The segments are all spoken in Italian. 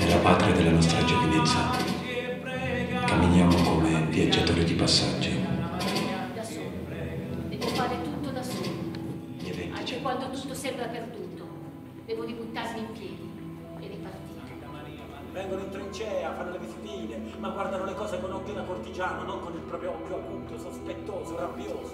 la patria della nostra giovinezza, camminiamo come viaggiatori di passaggio. Da solo. Devo fare tutto da solo. Gli eventi Anche quando tutto sembra perduto, devo ributtarmi in piedi e ripartire. Vengono in trincea, fanno le visitine, ma guardano le cose con occhio da cortigiano, non con il proprio occhio acuto, sospettoso, rabbioso.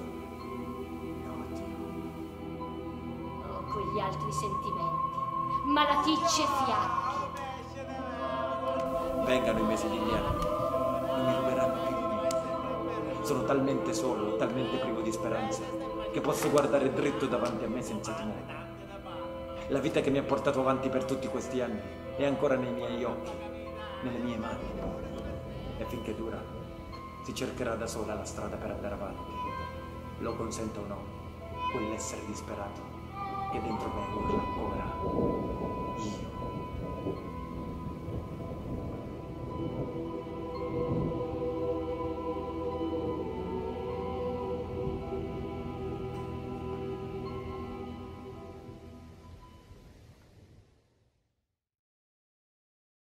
Ho quegli altri sentimenti, malaticce e fiacchi. Vengano i mesi degli anni, non mi ruberanno più di me. Sono talmente solo, talmente privo di speranza, che posso guardare dritto davanti a me senza timore. La vita che mi ha portato avanti per tutti questi anni è ancora nei miei occhi, nelle mie mani. E finché dura, si cercherà da sola la strada per andare avanti. Lo consenta o no, quell'essere disperato che dentro me urla ancora. Io.